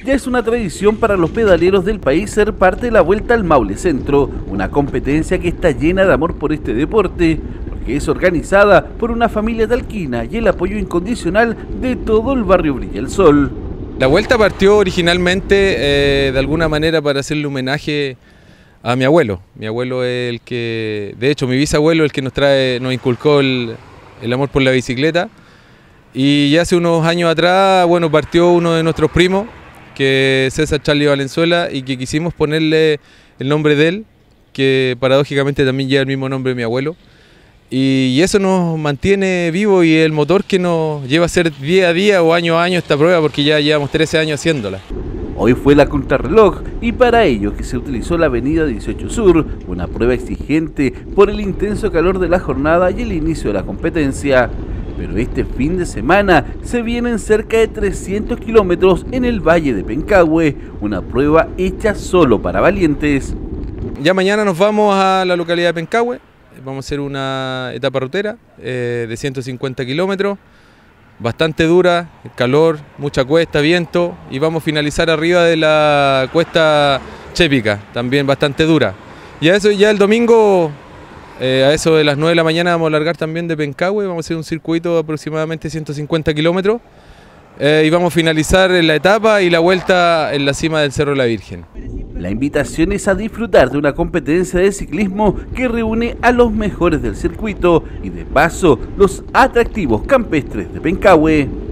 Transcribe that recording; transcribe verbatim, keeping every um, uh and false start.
Ya es una tradición para los pedaleros del país ser parte de la Vuelta al Maule Centro, una competencia que está llena de amor por este deporte, porque es organizada por una familia talquina y el apoyo incondicional de todo el barrio Brilla el Sol. La vuelta partió originalmente eh, de alguna manera para hacerle homenaje a mi abuelo. Mi abuelo es el que, de hecho mi bisabuelo es el que nos trae, nos inculcó el, el amor por la bicicleta. Y ya hace unos años atrás, bueno, partió uno de nuestros primos, que es César Charlie Valenzuela, y que quisimos ponerle el nombre de él, que paradójicamente también lleva el mismo nombre de mi abuelo. Y eso nos mantiene vivo y el motor que nos lleva a hacer día a día o año a año esta prueba, porque ya llevamos trece años haciéndola. Hoy fue la contrarreloj y para ello que se utilizó la avenida dieciocho Sur, una prueba exigente por el intenso calor de la jornada y el inicio de la competencia. Pero este fin de semana se vienen cerca de trescientos kilómetros en el Valle de Pencahue, una prueba hecha solo para valientes. Ya mañana nos vamos a la localidad de Pencahue, vamos a hacer una etapa rutera eh, de ciento cincuenta kilómetros, bastante dura, calor, mucha cuesta, viento, y vamos a finalizar arriba de la cuesta Chépica, también bastante dura. Y a eso ya el domingo, eh, a eso de las nueve de la mañana vamos a largar también de Pencahue, vamos a hacer un circuito de aproximadamente ciento cincuenta kilómetros eh, y vamos a finalizar en la etapa y la vuelta en la cima del Cerro de la Virgen. La invitación es a disfrutar de una competencia de ciclismo que reúne a los mejores del circuito y de paso los atractivos campestres de Pencahue.